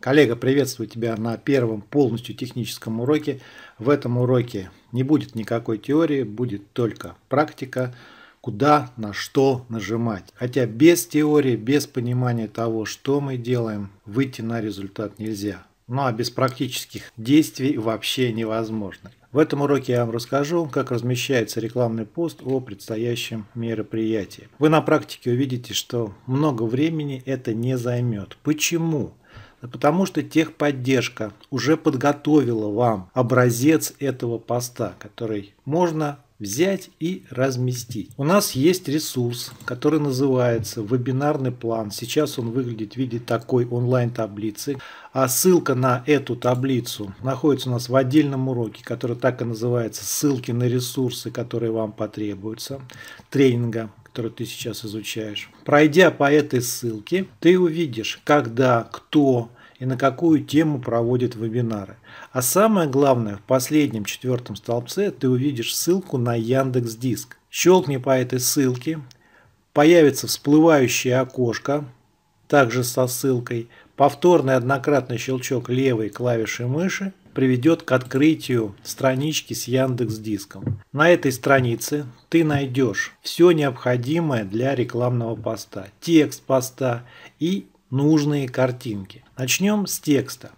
Коллега, приветствую тебя на первом полностью техническом уроке. В этом уроке не будет никакой теории, будет только практика, куда, на что нажимать. Хотя без теории, без понимания того, что мы делаем, выйти на результат нельзя. Ну а без практических действий вообще невозможно. В этом уроке я вам расскажу, как размещается рекламный пост о предстоящем мероприятии. Вы на практике увидите, что много времени это не займет. Почему? Потому что техподдержка уже подготовила вам образец этого поста, который можно взять и разместить. У нас есть ресурс, который называется вебинарный план. Сейчас он выглядит в виде такой онлайн-таблицы. А ссылка на эту таблицу находится у нас в отдельном уроке, который так и называется «Ссылки на ресурсы, которые вам потребуются», тренинга, который ты сейчас изучаешь. Пройдя по этой ссылке, ты увидишь, когда, кто и на какую тему проводит вебинары. А самое главное, в последнем четвертом столбце ты увидишь ссылку на Яндекс.Диск. Щелкни по этой ссылке, появится всплывающее окошко, также со ссылкой. Повторный однократный щелчок левой клавиши мыши приведет к открытию странички с Яндекс.Диском. На этой странице ты найдешь все необходимое для рекламного поста, текст поста и нужные картинки. Начнем с текста.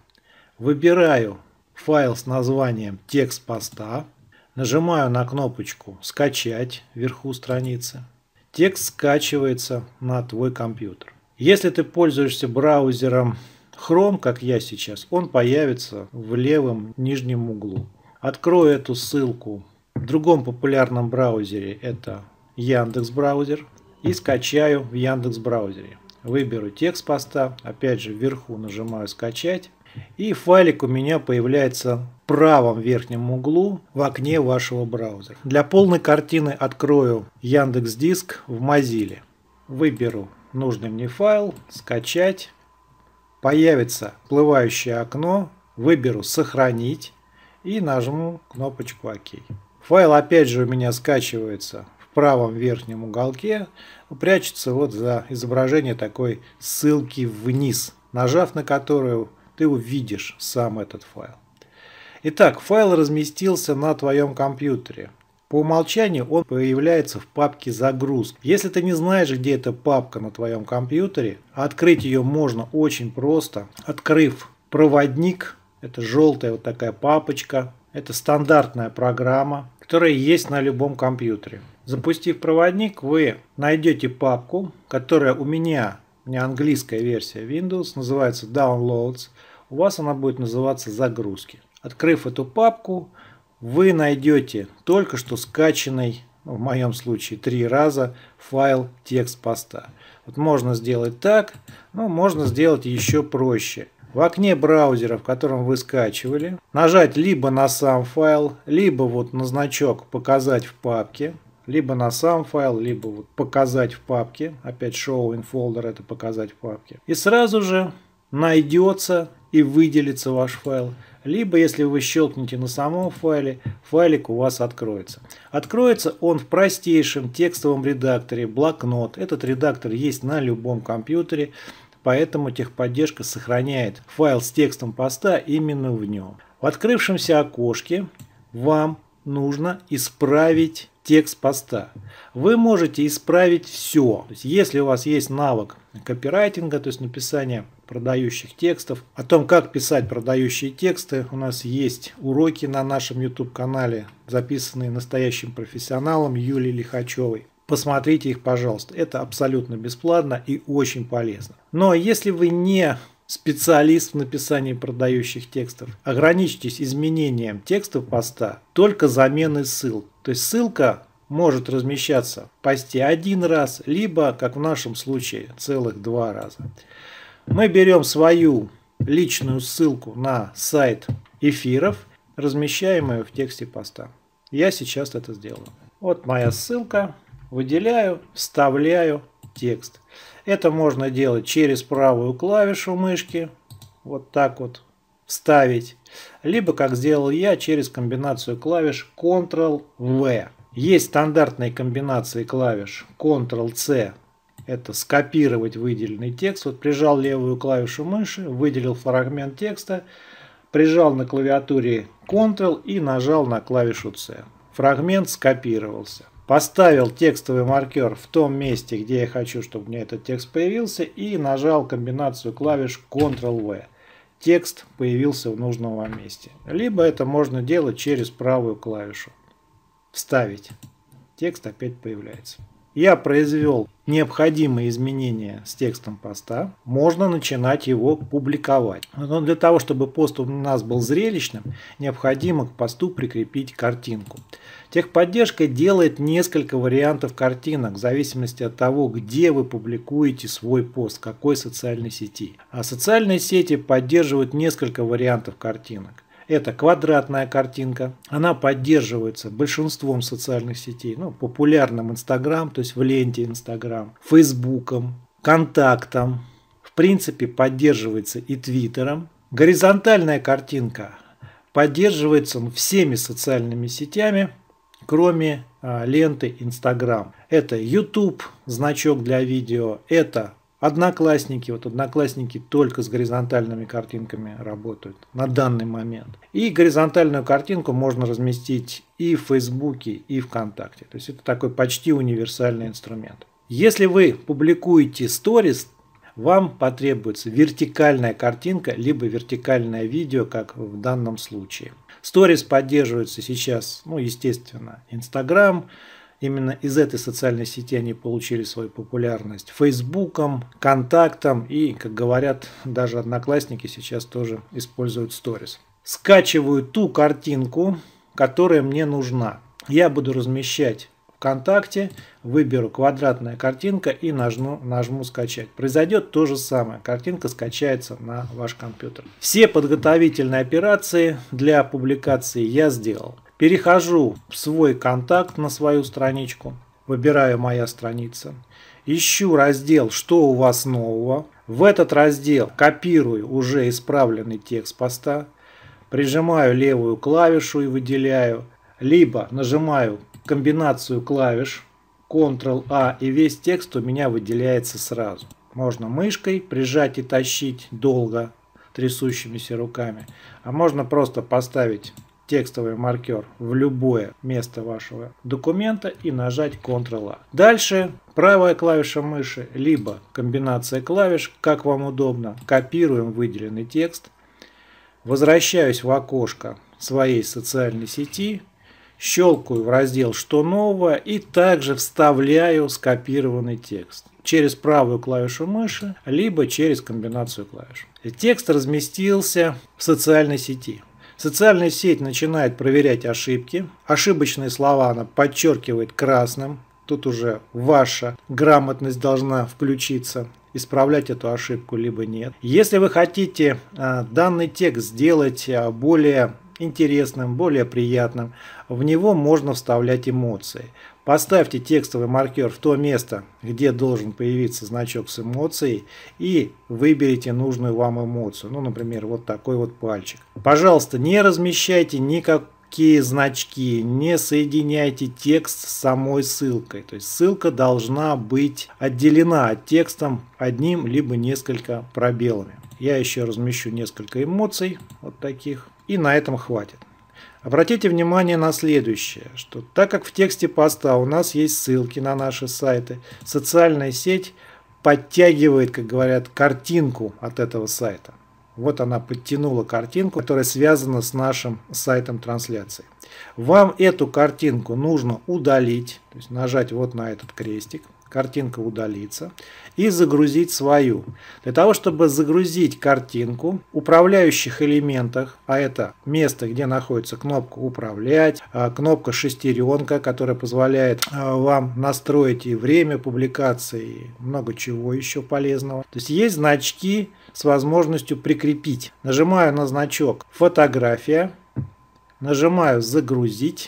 Выбираю файл с названием «Текст поста», нажимаю на кнопочку «Скачать» вверху страницы. Текст скачивается на твой компьютер. Если ты пользуешься браузером Chrome, как я сейчас, он появится в левом нижнем углу. Открою эту ссылку в другом популярном браузере, это Яндекс браузер, и скачаю в Яндекс браузере. Выберу текст поста, опять же вверху нажимаю «Скачать», и файлик у меня появляется в правом верхнем углу в окне вашего браузера. Для полной картины открою Яндекс.Диск в Mozilla. Выберу нужный мне файл, «Скачать», появится всплывающее окно, выберу «Сохранить» и нажму кнопочку «Ок». Файл опять же у меня скачивается в правом верхнем уголке, прячется вот за изображение такой ссылки вниз, нажав на которую ты увидишь сам этот файл. Итак, файл разместился на твоем компьютере. По умолчанию он появляется в папке «Загрузка». Если ты не знаешь, где эта папка на твоем компьютере, открыть ее можно очень просто. Открыв проводник, это желтая вот такая папочка, это стандартная программа, которая есть на любом компьютере. Запустив проводник, вы найдете папку, которая у меня английская версия Windows, называется Downloads. У вас она будет называться «Загрузки». Открыв эту папку, вы найдете только что скачанный, в моем случае 3 раза, файл текст поста. Вот можно сделать так, но можно сделать еще проще. В окне браузера, в котором вы скачивали, нажать либо на сам файл, либо вот на значок «Показать в папке», либо на сам файл, либо вот «Показать в папке». Опять «Show in folder» — это «Показать в папке». И сразу же найдется и выделится ваш файл. Либо, если вы щелкнете на самом файле, файлик у вас откроется. Откроется он в простейшем текстовом редакторе «Блокнот». Этот редактор есть на любом компьютере, поэтому техподдержка сохраняет файл с текстом поста именно в нем. В открывшемся окошке вам нужно исправить текст поста. Вы можете исправить все. То есть, если у вас есть навык копирайтинга, то есть написания продающих текстов, о том, как писать продающие тексты, у нас есть уроки на нашем YouTube-канале, записанные настоящим профессионалом Юлией Лихачевой. Посмотрите их, пожалуйста. Это абсолютно бесплатно и очень полезно. Но если вы не специалист в написании продающих текстов, ограничьтесь изменением текстов поста только заменой ссылок. То есть ссылка может размещаться в посте один раз, либо, как в нашем случае, целых 2 раза. Мы берем свою личную ссылку на сайт эфиров, размещаем ее в тексте поста. Я сейчас это сделаю. Вот моя ссылка. Выделяю, вставляю текст. Это можно делать через правую клавишу мышки. Вот так вот вставить. Либо, как сделал я, через комбинацию клавиш Ctrl-V. Есть стандартные комбинации клавиш Ctrl-C Это скопировать выделенный текст. Вот прижал левую клавишу мыши, выделил фрагмент текста, прижал на клавиатуре Ctrl и нажал на клавишу C. Фрагмент скопировался. Поставил текстовый маркер в том месте, где я хочу, чтобы у меня этот текст появился, и нажал комбинацию клавиш Ctrl-V. Текст появился в нужном вам месте. Либо это можно делать через правую клавишу. Вставить. Текст опять появляется. Я произвел необходимые изменения с текстом поста. Можно начинать его публиковать. Но для того, чтобы пост у нас был зрелищным, необходимо к посту прикрепить картинку. Техподдержка делает несколько вариантов картинок в зависимости от того, где вы публикуете свой пост, в какой социальной сети. А социальные сети поддерживают несколько вариантов картинок. Это квадратная картинка. Она поддерживается большинством социальных сетей. Популярным Instagram, то есть в ленте Instagram, Фейсбуком, Контактом. В принципе, поддерживается и Твиттером. Горизонтальная картинка поддерживается всеми социальными сетями, кроме ленты Instagram. Это YouTube, значок для видео. Это Одноклассники. Вот Одноклассники только с горизонтальными картинками работают на данный момент. И горизонтальную картинку можно разместить и в Фейсбуке, и ВКонтакте. То есть это такой почти универсальный инструмент. Если вы публикуете сторис, вам потребуется вертикальная картинка, либо вертикальное видео, как в данном случае. Сторис поддерживается сейчас, естественно, Instagram. Именно из этой социальной сети они получили свою популярность. Фейсбуком, Контактом и, как говорят, даже Одноклассники сейчас тоже используют сторис. Скачиваю ту картинку, которая мне нужна. Я буду размещать ВКонтакте, выберу квадратная картинка и нажму скачать. Произойдет то же самое. Картинка скачается на ваш компьютер. Все подготовительные операции для публикации я сделал. Перехожу в свой контакт на свою страничку, выбираю «Моя страница», ищу раздел «Что у вас нового?». В этот раздел копирую уже исправленный текст поста, прижимаю левую клавишу и выделяю, либо нажимаю комбинацию клавиш Ctrl-A, и весь текст у меня выделяется сразу. Можно мышкой прижать и тащить долго трясущимися руками, а можно просто поставить текстовый маркер в любое место вашего документа и нажать Ctrl-A. Дальше правая клавиша мыши, либо комбинация клавиш, как вам удобно. Копируем выделенный текст. Возвращаюсь в окошко своей социальной сети. Щелкаю в раздел «Что нового?» и также вставляю скопированный текст через правую клавишу мыши, либо через комбинацию клавиш. Текст разместился в социальной сети. Социальная сеть начинает проверять ошибки. Ошибочные слова она подчеркивает красным. Тут уже ваша грамотность должна включиться, исправлять эту ошибку либо нет. Если вы хотите данный текст сделать более интересным, более приятным, в него можно вставлять эмоции. Поставьте текстовый маркер в то место, где должен появиться значок с эмоцией, и выберите нужную вам эмоцию. Например, вот такой вот пальчик. Пожалуйста, не размещайте никакие значки, не соединяйте текст с самой ссылкой. То есть ссылка должна быть отделена от текста одним либо несколько пробелами. Я еще размещу несколько эмоций, вот таких, и на этом хватит. Обратите внимание на следующее, что так как в тексте поста у нас есть ссылки на наши сайты, социальная сеть подтягивает, как говорят, картинку от этого сайта. Вот она подтянула картинку, которая связана с нашим сайтом трансляции. Вам эту картинку нужно удалить, то есть нажать вот на этот крестик. Картинка удалится, и загрузить свою. Для того, чтобы загрузить картинку, в управляющих элементах, а это место, где находится кнопка «Управлять», кнопка «Шестеренка», которая позволяет вам настроить и время публикации, и много чего еще полезного. То есть есть значки с возможностью прикрепить. Нажимаю на значок «Фотография», нажимаю «Загрузить»,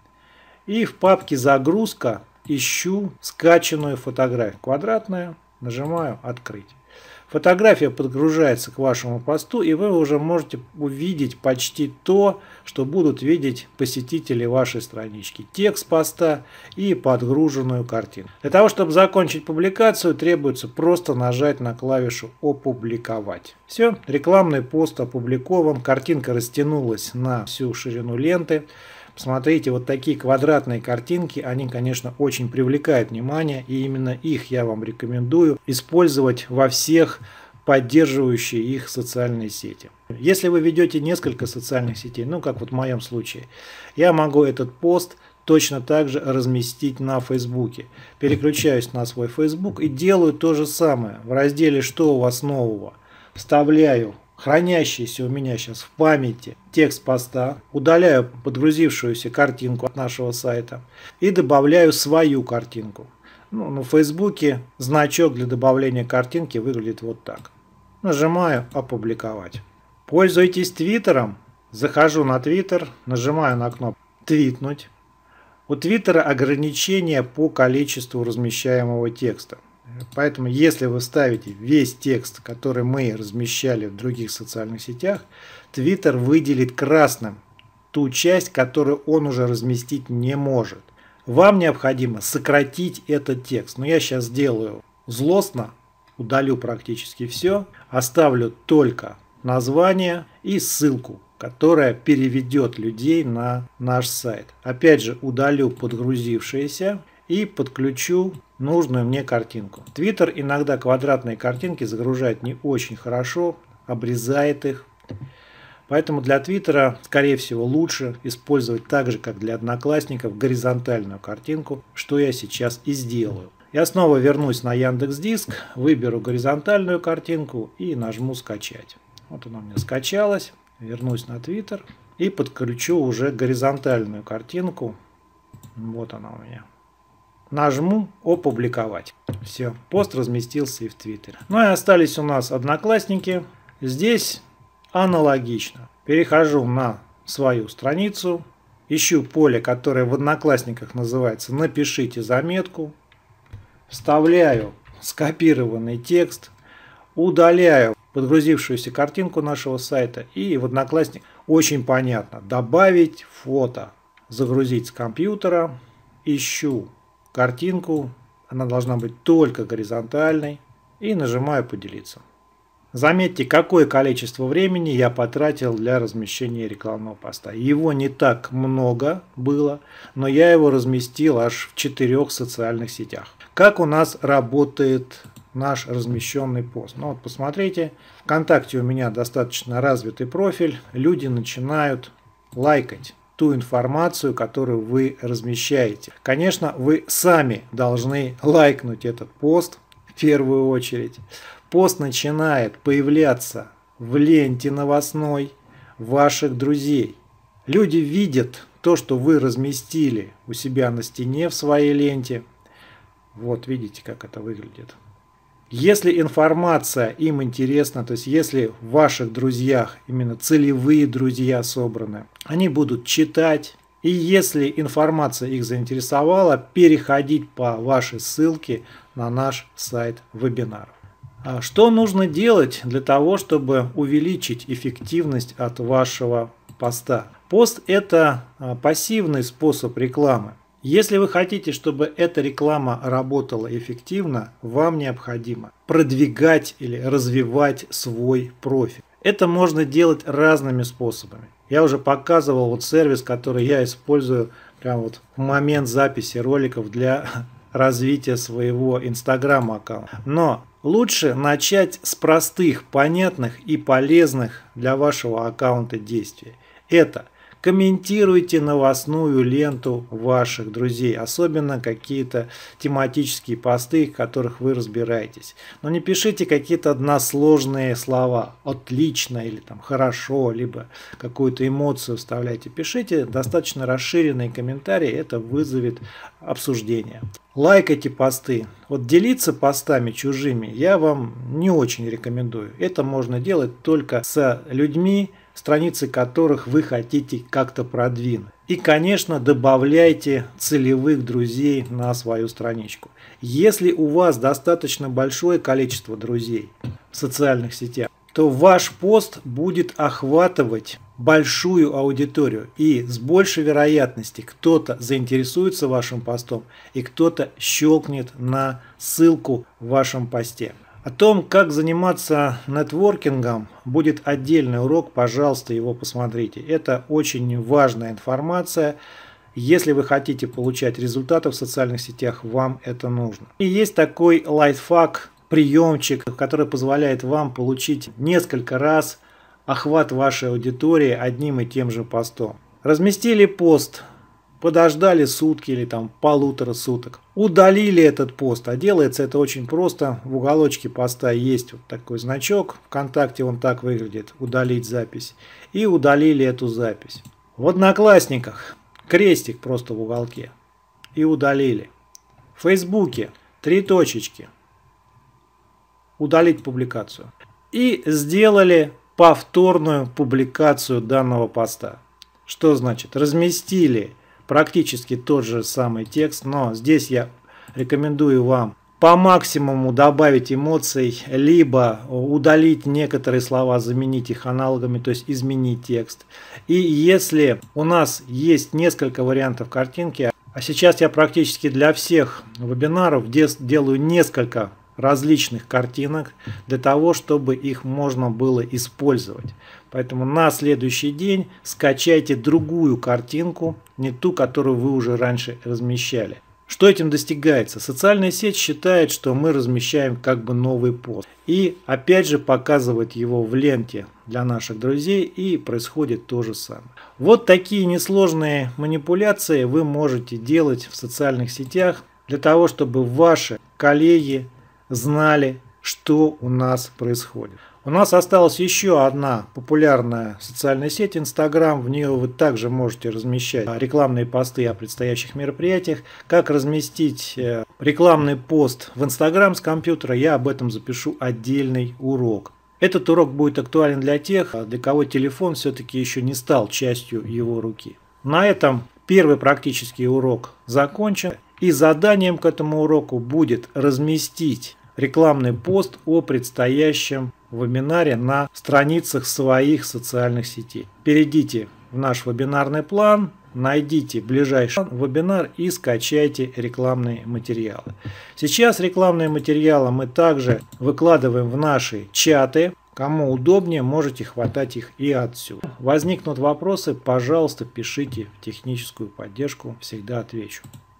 и в папке «Загрузка» ищу скачанную фотографию. Квадратная. Нажимаю «Открыть». Фотография подгружается к вашему посту, и вы уже можете увидеть почти то, что будут видеть посетители вашей странички. Текст поста и подгруженную картину. Для того, чтобы закончить публикацию, требуется просто нажать на клавишу «Опубликовать». Все, рекламный пост опубликован, картинка растянулась на всю ширину ленты. Посмотрите, вот такие квадратные картинки, они, конечно, очень привлекают внимание, и именно их я вам рекомендую использовать во всех поддерживающие их социальные сети. Если вы ведете несколько социальных сетей, ну как вот в моем случае, я могу этот пост точно так же разместить на Фейсбуке. Переключаюсь на свой Фейсбук и делаю то же самое. В разделе «Что у вас нового?» вставляю хранящийся у меня сейчас в памяти текст поста, удаляю подгрузившуюся картинку от нашего сайта и добавляю свою картинку. На Фейсбуке значок для добавления картинки выглядит вот так. Нажимаю «Опубликовать». Пользуетесь Твиттером? Захожу на Твиттер, нажимаю на кнопку «Твитнуть». У Твиттера ограничения по количеству размещаемого текста. Поэтому, если вы ставите весь текст, который мы размещали в других социальных сетях, Twitter выделит красным ту часть, которую он уже разместить не может. Вам необходимо сократить этот текст. Но я сейчас сделаю злостно, удалю практически все, оставлю только название и ссылку, которая переведет людей на наш сайт. Опять же, удалю подгрузившиеся и подключу нужную мне картинку. Twitter иногда квадратные картинки загружает не очень хорошо, обрезает их. Поэтому для Твиттера, скорее всего, лучше использовать так же, как для Одноклассников, горизонтальную картинку, что я сейчас и сделаю. Я снова вернусь на Яндекс.Диск, выберу горизонтальную картинку и нажму «Скачать». Вот она у меня скачалась. Вернусь на Твиттер и подключу уже горизонтальную картинку. Вот она у меня. Нажму «Опубликовать». Все, пост разместился и в Твиттере. Ну и остались у нас Одноклассники. Здесь аналогично. Перехожу на свою страницу, ищу поле, которое в Одноклассниках называется «Напишите заметку», вставляю скопированный текст, удаляю подгрузившуюся картинку нашего сайта и в Одноклассник очень понятно добавить фото, загрузить с компьютера, ищу картинку, она должна быть только горизонтальной и нажимаю «Поделиться». Заметьте, какое количество времени я потратил для размещения рекламного поста. Его не так много было, но я его разместил аж в 4 социальных сетях. Как у нас работает наш размещенный пост? Ну вот посмотрите, ВКонтакте у меня достаточно развитый профиль, люди начинают лайкать ту информацию, которую вы размещаете. Конечно, вы сами должны лайкнуть этот пост в первую очередь. Пост начинает появляться в ленте новостной ваших друзей. Люди видят то, что вы разместили у себя на стене в своей ленте. Вот видите, как это выглядит. Если информация им интересна, то есть если в ваших друзьях именно целевые друзья собраны, они будут читать. И если информация их заинтересовала, переходить по вашей ссылке на наш сайт вебинаров. Что нужно делать для того, чтобы увеличить эффективность от вашего поста? Пост – это пассивный способ рекламы. Если вы хотите, чтобы эта реклама работала эффективно, вам необходимо продвигать или развивать свой профиль. Это можно делать разными способами. Я уже показывал вот сервис, который я использую прямо вот в момент записи роликов для развития своего Инстаграм аккаунта. Но лучше начать с простых, понятных и полезных для вашего аккаунта действий. Это комментируйте новостную ленту ваших друзей, особенно какие-то тематические посты, в которых вы разбираетесь. Но не пишите какие-то односложные слова, отлично или там хорошо, либо какую-то эмоцию вставляйте. Пишите достаточно расширенные комментарии, это вызовет обсуждение. Лайкайте посты. Вот делиться постами чужими я вам не очень рекомендую. Это можно делать только с людьми, страницы которых вы хотите как-то продвинуть. И, конечно, добавляйте целевых друзей на свою страничку. Если у вас достаточно большое количество друзей в социальных сетях, то ваш пост будет охватывать большую аудиторию. И с большей вероятностью кто-то заинтересуется вашим постом и кто-то щелкнет на ссылку в вашем посте. О том, как заниматься нетворкингом, будет отдельный урок, пожалуйста, его посмотрите. Это очень важная информация. Если вы хотите получать результаты в социальных сетях, вам это нужно. И есть такой лайфхак, приемчик, который позволяет вам получить несколько раз охват вашей аудитории одним и тем же постом. Разместили пост, подождали сутки или там 1,5 суток. Удалили этот пост, а делается это очень просто. В уголочке поста есть вот такой значок, ВКонтакте он так выглядит, удалить запись. И удалили эту запись. В Одноклассниках крестик просто в уголке. И удалили. В Фейсбуке 3 точечки. Удалить публикацию. И сделали повторную публикацию данного поста. Что значит? Разместили практически тот же самый текст, но здесь я рекомендую вам по максимуму добавить эмоций, либо удалить некоторые слова, заменить их аналогами, то есть изменить текст. И если у нас есть несколько вариантов картинки, а сейчас я практически для всех вебинаров делаю несколько различных картинок для того, чтобы их можно было использовать. Поэтому на следующий день скачайте другую картинку, не ту, которую вы уже раньше размещали. Что этим достигается? Социальная сеть считает, что мы размещаем как бы новый пост. И опять же показывает его в ленте для наших друзей, и происходит то же самое. Вот такие несложные манипуляции вы можете делать в социальных сетях для того, чтобы ваши коллеги знали, что у нас происходит. У нас осталась еще одна популярная социальная сеть Instagram. В нее вы также можете размещать рекламные посты о предстоящих мероприятиях. Как разместить рекламный пост в Instagram с компьютера, я об этом запишу отдельный урок. Этот урок будет актуален для тех, для кого телефон все-таки еще не стал частью его руки. На этом первый практический урок закончен. И заданием к этому уроку будет разместить рекламный пост о предстоящем вебинаре на страницах своих социальных сетей. Перейдите в наш вебинарный план, найдите ближайший вебинар и скачайте рекламные материалы. Сейчас рекламные материалы мы также выкладываем в наши чаты. Кому удобнее, можете хватать их и отсюда. Возникнут вопросы, пожалуйста, пишите в техническую поддержку, всегда отвечу.